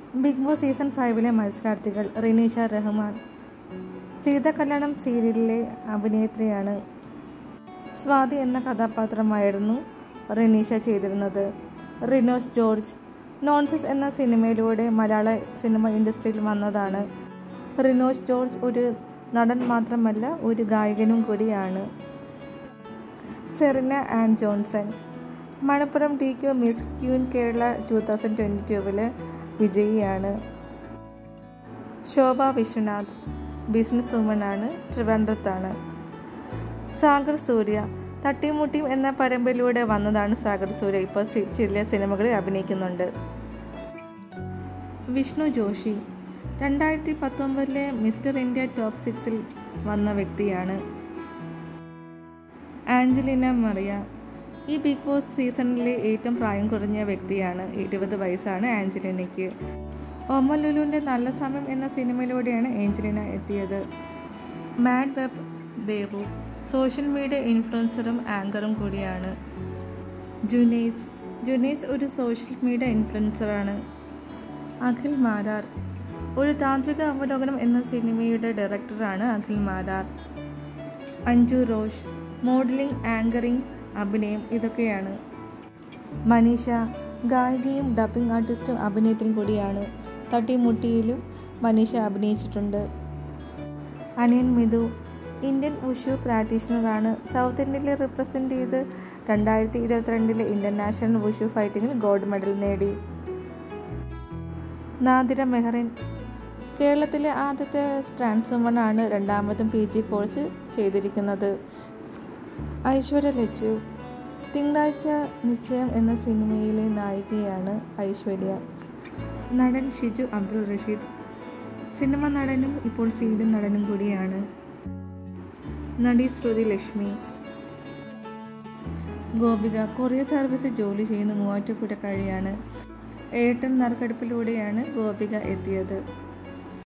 Big boss season 5 മത്സരാർത്ഥികൾ റിനീഷ റഹ്മാൻ. സീത കല്യാണം സീരിയലിലെ അഭിനേത്രിയാണ്. സ്വാതി എന്ന കഥാപാത്രമായിരുന്നു റിനീഷ ചെയ്തിരുന്നത്. റിനോസ് ജോർജ് നോൺസെൻസ് എന്ന സിനിമയിലൂടെ മലയാള സിനിമ ഇൻഡസ്ട്രിയിൽ വന്നതാണ്. റിനോസ് ജോർജ് ഒരു നടൻ മാത്രമല്ല, ഒരു ഗായകനും കൂടിയാണ്. Serena Ann Johnson Malappuram DQ miss queen Kerala 2022 വിജയിയാണ്. ശോഭ വിശ്വനാഥ് ബിസിനസ് വുമനാണ്, ട്രിവാൻഡ്രത്താണ്. സാഗർ സൂര്യ തട്ടിമുട്ടിയും എന്ന പരമ്പരയിലൂടെ വന്നതാണ് സാഗർ സൂര്യ. ഇപ്പോൾ ചില സിനിമകളിൽ അഭിനയിക്കുന്നുണ്ട്. Vishnu Joshi 2019 mister India top 6 വന്ന വ്യക്തിയാണ്. ആഞ്ചലിന മറിയ ഈ ബിഗ് ബോസ് സീസണിലെ ഏറ്റവും പ്രായം കുറഞ്ഞ വ്യക്തിയാണ്. 20 വയസ്സാണ് ആഞ്ചലിനയ്ക്ക്. ഒമർ ലുലുവിൻ്റെ നല്ല സമയം എന്ന സിനിമയിലൂടെയാണ് ആഞ്ചലിന എത്തിയത്. Mad web Devu social media ഇൻഫ്ലുവൻസറും ആങ്കറും കൂടിയാണ്. ജുനൈസ് ഒരു സോഷ്യൽ മീഡിയ ഇൻഫ്ലുവൻസറാണ്. അഖിൽ മാരാർ ഒരു താന്ത്രിക അവലോകനം എന്ന സിനിമയുടെ ഡയറക്ടറാണ് അഖിൽ മാരാർ. അഞ്ജു റോഷ് മോഡലിംഗ്, ആങ്കറിംഗ്, അഭിനയം ഇതൊക്കെയാണ്. മനീഷ ഗായികയും ഡബ്ബിംഗ് ആർട്ടിസ്റ്റും അഭിനേത്രിയും കൂടിയാണ്. തട്ടിമുട്ടിയിലും മനീഷ അഭിനയിച്ചിട്ടുണ്ട്. അനിയൻ മിഥു ഇന്ത്യൻ ഉഷു പ്രാക്ടീഷണറാണ്. സൗത്ത് ഇന്ത്യയിലെ റിപ്രസെൻ്റ് ചെയ്ത് 2022 ഇൻ്റർനാഷണൽ ഉഷു ഫൈറ്റിങ്ങിൽ ഗോൾഡ് മെഡൽ നേടി. നാദിര മെഹറിൻ കേരളത്തിലെ ആദ്യത്തെ ട്രാൻസ് വുമനാണ്. രണ്ടാമതും PG കോഴ്സ് ചെയ്തിരിക്കുന്നത്. ഐശ്വര്യ ലച്ചു തിങ്കളാഴ്ച നിശ്ചയം എന്ന സിനിമയിലെ നായികയാണ് ഐശ്വര്യ. നടൻ ഷിജു അബ്ദുൾ റഷീദ് സിനിമ നടനും ഇപ്പോൾ സീരിയൽ നടനും കൂടിയാണ്. നടി ശ്രുതി ലക്ഷ്മി. ഗോപിക കൊറിയർ സർവീസ് ജോലി ചെയ്യുന്ന മൂവാറ്റുപുഴ കഴിയാണ്. എയർടെൽ നറുക്കെടുപ്പിലൂടെയാണ് ഗോപിക എത്തിയത്.